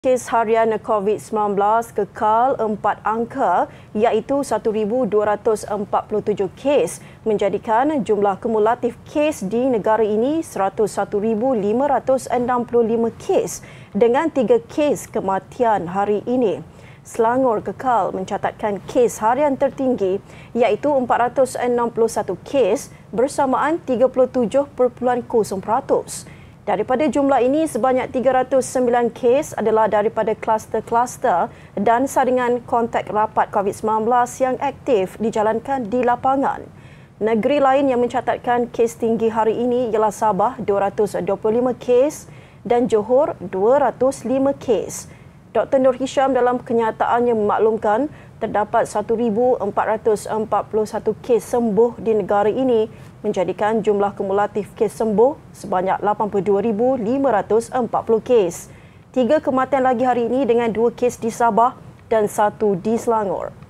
Kes harian COVID-19 kekal 4 angka iaitu 1,247 kes menjadikan jumlah kumulatif kes di negara ini 101,565 kes dengan 3 kes kematian hari ini. Selangor kekal mencatatkan kes harian tertinggi iaitu 461 kes bersamaan 37.0%. Daripada jumlah ini, sebanyak 309 kes adalah daripada kluster-kluster dan saringan kontak rapat COVID-19 yang aktif dijalankan di lapangan. Negeri lain yang mencatatkan kes tinggi hari ini ialah Sabah 225 kes dan Johor 205 kes. Dr. Nur Hisham dalam kenyataannya memaklumkan terdapat 1,441 kes sembuh di negara ini menjadikan jumlah kumulatif kes sembuh sebanyak 82,540 kes. 3 kematian lagi hari ini dengan 2 kes di Sabah dan 1 di Selangor.